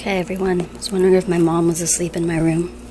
Okay, everyone. I was wondering if my mom was asleep in my room.